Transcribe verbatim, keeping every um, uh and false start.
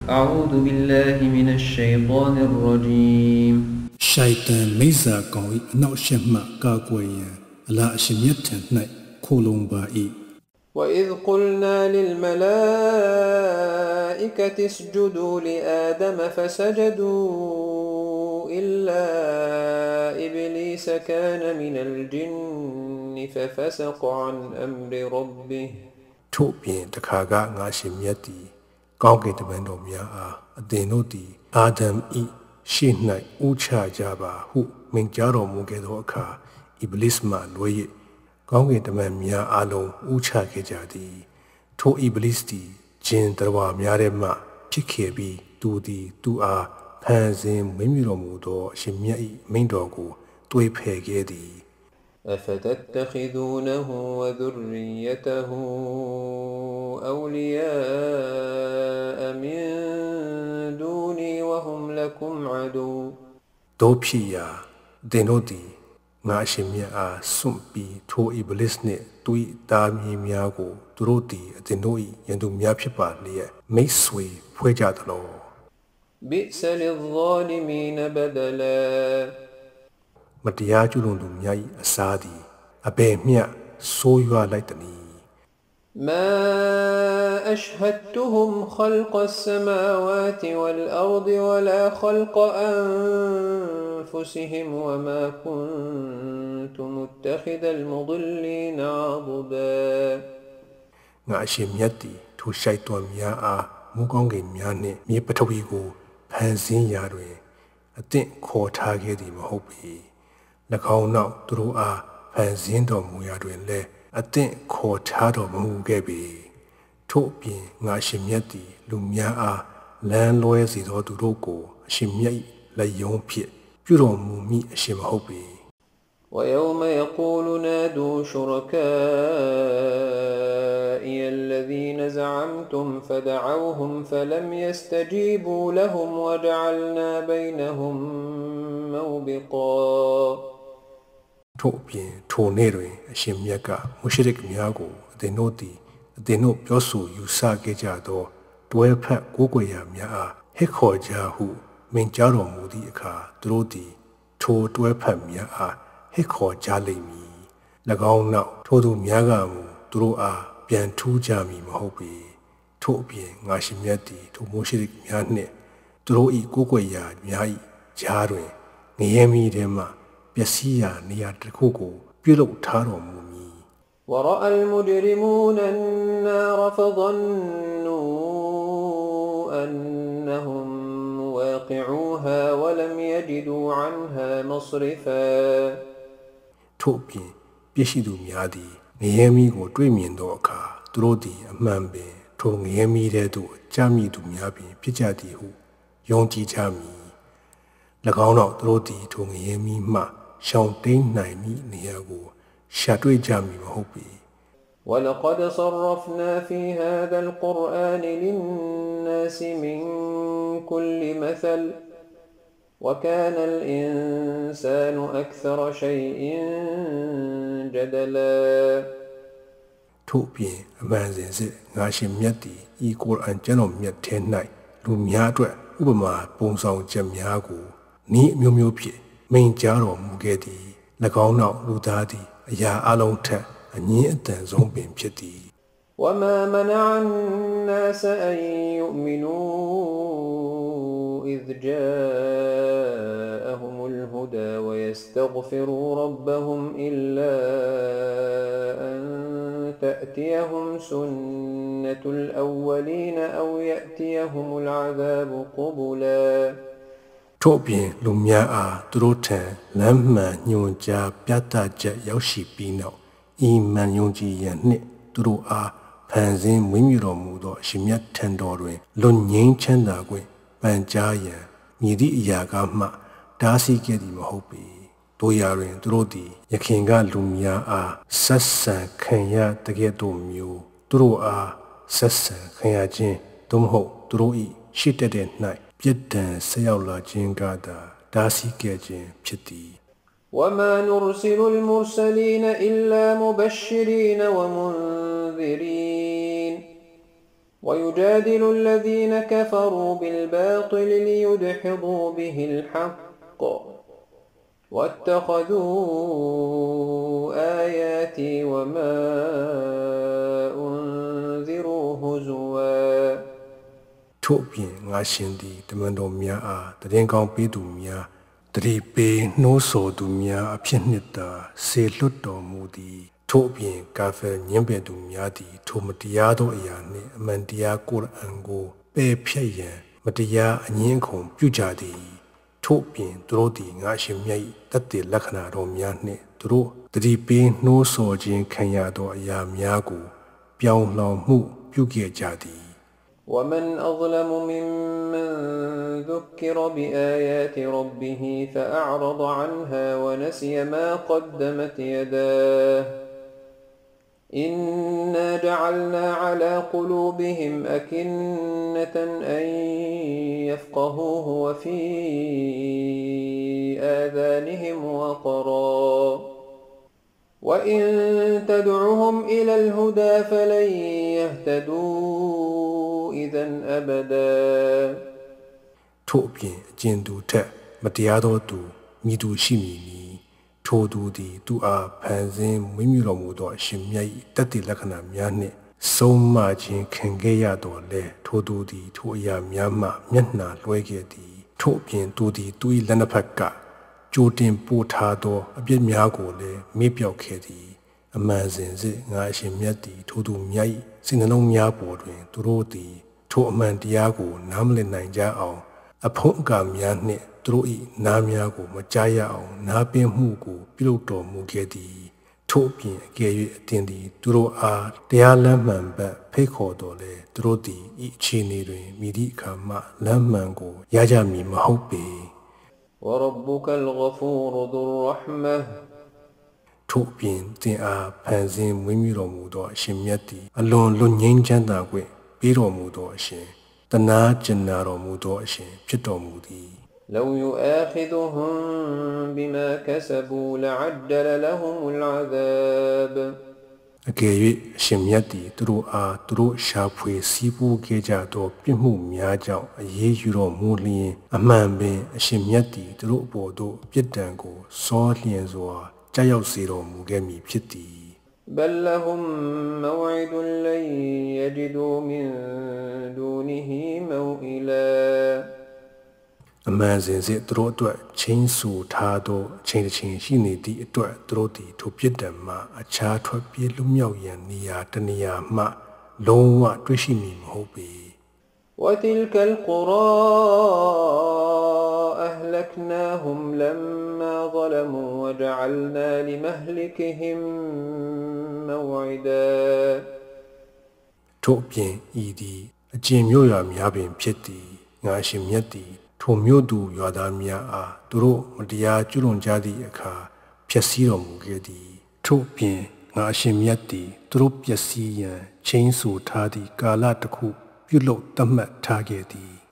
أعوذ بالله من الشيطان الرجيم. شيطان ميزا قوي نو شما كاكويا لا شميتن ناي كولون باي. وإذ قلنا للملائكة اسجدوا لآدم فسجدوا إلا إبليس كان من الجن ففسق عن أمر ربه. ထို့ပြင်တခါကငါရှင်မြတ်သည်ကောင်းကင်တမန်တော်များအားအသင်တို့သည်အာဒမ်၏ရှေ့၌ဥချကြပါဟုမိန့်ကြားတော်မူခဲ့သောအခါဣဘလစ်မှလွဲ၍ကောင်းကင်တမန်များအားလုံးဥချခဲ့ကြသည်ထိုဣဘလစ်သည်ဂျင်တော်များထဲမှဖြစ်ခဲ့ပြီးသူသည်သူအားဖန်ဆင်းမင်းမြတော်မူသောအရှင်မြတ်၏မိန့်တော်ကိုတွေးဖယ်ခဲ့သည် أفتتخذونه وذريته أولياء من دوني وهم لكم عدو. တို့ဖြစ်ရာသင်တို့သည်ငါအရှင်မြတ်အားစွန့်ပြီးထိုဣဘလစ်နှင့်သူ၏သားမီးများကိုသူတို့သည်အသင်တို့၏ယံသူများဖြစ်ပါလျက်မိတ်ဆွေဖွဲ့ကြသလော بئس للظالمين بدلا. မတရားကျူးလွန်သူများ၏အစားသည်အဘယ်မျှဆိုးရွားလိုက်သနည်း ما أشهدتهم خلق السماوات والأرض ولا خلق أنفسهم وما كنت متخذ المضلين عضدا. ငါအရှင်မြတ်သည်ထိုရှိုက်တော်များအားမူကောင်းကင်များနှင့်မြေပထဝီကိုဖန်ဆင်းရာတွင်အသင့်ခေါ်ထားခဲ့သည်မဟုတ်ပေ၎င်းနောက်သူတို့အားဖန်ဆင်းတော်မူရာတွင်လည်းအသင့်ခေါ်ထားတော်မူခဲ့ပေထို့အပြင်ငါရှင်မြတ်သည်လူများအားလမ်းလွဲစေသောသူတို့ကိုအရှင်မြတ်၏လက်ယုံဖြင့်ပြုတော်မူမည်အရှင်မဟုတ်ပေ ويوم يقول نادوا شركائي الذين زعمتم فدعوهم فلم يستجيبوا لهم وجعلنا بينهم موبقا. ထို့အပြင်ထိုနေ့တွင်အရှင်မြတ်ကမုရှရစ်များကိုအသင်တို့သည်အသင်တို့ပြောဆိုယူဆခဲ့ကြသောတွဲဖက်ကိုးကွယ်ရာများအားဟစ်ခေါ်ကြဟုမိန့်ကြားတော်မူသည့်အခါသူတို့သည်ထိုတွဲဖက်များအားဟစ်ခေါ်ကြလိမ့်မည်၎င်းနောက်ထိုသူများကမူသူတို့အားပြန်ထူးကြမည်မဟုတ်ပေထို့အပြင်ငါရှင်မြတ်သည်ထိုမုရှရစ်များနှင့်သူတို့၏ကိုးကွယ်ရာများ၏ကြားတွင်ငရဲမီထဲမှပျက်စီးရာနေရာတစ်ခုကိုပြုလုပ်ထားတော်မူမည် ورأى المجرمون النار فظنوا أنهم مواقعوها ولم يجدوا عنها مصرفا. ထို့ပြင်ပြည့်ရှိသူများသည်ငရဲမီကိုတွေ့မြင်သောအခါသူတို့သည်အမှန်ပင်ထိုငရဲမီထဲသို့ကြာမိသူများပင်ဖြစ်ကြသည်ဟုယုံကြည်ကြမည်၎င်းတော့သူတို့သည်ထိုငရဲမီမှရှောင်တိန်နိုင်မည်နေရာကိုရှာတွေ့ကြမည်မဟုတ်ပေ ولقد صرفنا في هذا القرآن للناس من كل مثل وكان الإنسان أكثر شيء جدلا. ထို့ပြင်အမှန်စင်စစ်ငါရှင်မြတ်သည်ဤကုရ်အန်ကျမ်းတော်မြတ်ထဲ၌လူများအတွက်ဥပမာပုံဆောင်ချက်များကိုဤအမျိုးမျိုးဖြင့်မိန့်ကြားတော်မူခဲ့သည်၎င်းနောက်လူသားသည်အရာအလုံးထက်အငင်းအတန်ဆုံးပင်ဖြစ်သည် وما منع الناس أن يؤمنوا إذ جاءهم الهدى ويستغفروا ربهم إلا أن تأتيهم سنة الأولين أو يأتيهم العذاب قبلا. ထို့ပြင်လူများအားသူတို့ထံလမ်းမှန်ညွှန်ကြားပြသချက်ရောက်ရှိပြီးနောက်ဤမှန်ယုံကြည်ရန်နှင့်သူတို့အားဖန်ဆင်းမွေးမြူတော်မူသောအရှင်မြတ်ထံတော်တွင်လွတ်ငြိမ်းချမ်းသာခွင့်ပန်ကြားရန်မြည်သည့်အရာကမှတားဆီးခဲ့သည်မဟုတ်ပေတို့ရာတွင်သူတို့သည်ယခင်ကလူများအားဆက်ဆံခံရတကယ်တို့မျိုးသူတို့အားဆက်ဆံခံရခြင်းသို့မဟုတ်သူတို့၏ရှိတတ်တဲ့၌ပြစ်ဒဏ်ဆက်ရောက်လာခြင်းကသာတားဆီးခဲ့ခြင်းဖြစ်သည် وما نرسل المرسلين إلا مبشرين ومنذرين ويجادل الذين كفروا بالباطل ليدحضوا به الحق واتخذوا آياتي وما أنذروا هزوا ထို့ပြင်ငါရှင်သည်တမန်တော်များအားတည်ငောင်းပေးသူများတတိပေးနှိုးဆော်သူများအဖြစ်နှစ်သာဆေလွတ်တော်မူသည်ထို့ပြင်ကာဖယ်ညင်ပယ်သူများသည်ထိုမတရားသောအရာနှင့်အမှန်တရားကိုရ်အာန်ကိုပယ်ဖျက်ရန်မတရားအငင်းခုန်ပြုကြသည်ထို့ပြင်သူတို့သည်ငါရှင်မြတ်၏တတ်တဲ့လက္ခဏာတော်များနှင့်သူတို့တတိပေးနှိုးဆော်ခြင်းခံရသောအရာများကိုပြောင်းလဲမှုပြုခဲ့ကြသည် ومن أظلم ممن ذكر بآيات ربه فأعرض عنها ونسي ما قدمت يداه إنا جعلنا على قلوبهم أكنة أن يفقهوه وفي آذانهم وقرا وإن تدعهم إلى الهدى فلن يهتدوا إذا أبدا ထို့ပြင်အကျဉ်သူထက်မတရားသောသူမိသူရှိမည်နီထိုသူသည်သူအားဖန်ဆင်းမွေးမြူတော်မူသောအရှင်မြတ်၏တတ်တဲ့လက္ခဏာများနှင့်ဆုံးမခြင်းခံခဲ့ရတော်လဲထိုသူသည်ထိုအရာများမှမျက်နှာလွှဲခဲ့သည်ထို့ပြင်သူသည်သူ၏လက်နှစ်ဖက်ကကြိုတင်ပို့ထားသောအပြစ်များကိုလည်းမေ့ပြောက်ခဲ့သည်အမှန်စင်စစ်ငါအရှင်မြတ်သည်ထိုသူမြတ်၏စိတ်နှလုံးများပေါ်တွင်သူတို့သည်ထိုအမှန်တရားကိုနားမလည်နိုင်ကြအောင်အဖုံးအကာများနှင့်သူတို့၏နားများကိုမကြားရအောင်နားပင်မှုကိုပြုလုပ်တော်မူခဲ့သည်ထို့ပြင်အကယ်၍အသင်သည်သူတို့အားတရားလမ်းမှန်ဘက်ဖိတ်ခေါ်တော်လဲသူတို့သည်ဤအခြေအနေတွင်မိသည့်အခါမှလမ်းမှန်ကိုရကြမည်မဟုတ်ပေ وربك الغفور ذو الرحمة ထို့ပြင်သင်အားဖန်ဆင်းမွေးမြူတော်မူသောအရှင်မြတ်သည်အလွန်လွတ်ငြိမ်းချမ်းသာခွင့်ပေးတော်မူသောအရှင်တနာကျင်နာတော်မူသောအရှင်ဖြစ်တော်မူသည် لو يؤاخذهم بما كسبوا لعجل لهم العذاب အကယ်၍အရှင်မြတ်သည်သူတို့အားသူတို့ရှာဖွေစီးပူးခဲ့ကြသောပြစ်မှုများကြောင့်အရေးယူတော်မူလျင်အမှန်ပင်အရှင်မြတ်သည်သူတို့အပေါ်သို့ပြစ်ဒဏ်ကိုစောလျင်စွာကြောက်ရောက်စေတော်မူခဲ့မည်ဖြစ်သည် بل لهم موعد لن يجدوا من دونه موئلا အမှန်စင်စစ်သူတို့အတွက်ချင်းဆူထားသောအချိန်တစ်ချိန်ရှိနေသည့်အတွက်သူတို့သည်ထိုပြစ်ဒဏ်မှအခြားထွက်ပြေးလွတ်မြောက်ရန်နေရာတနေရာမှလုံးဝတွေ့ရှိမည်မဟုတ်ပေ وتلك القرى أهلكناهم لما ظلموا وجعلنا لمهلكهم موعدا ထို့ပြင်ဤသည်အကျဉ်မြို့ရွာများပင်ဖြစ်သည်ငါရှင်မြတ်သည်ထိုမြို့သူရွာသားများအားသူတို့မတရားကျူးလွန်ကြသည့်အခါဖျက်ဆီးတော်မူခဲ့သည်ထို့ပြင်ငါရှင်မြတ်သည်သူတို့ပျက်စီးရန်ချင်းဆူထားသည့်ကာလတစ်ခုပြုလုပ်သတ်မှတ်ထားခဲ့သည်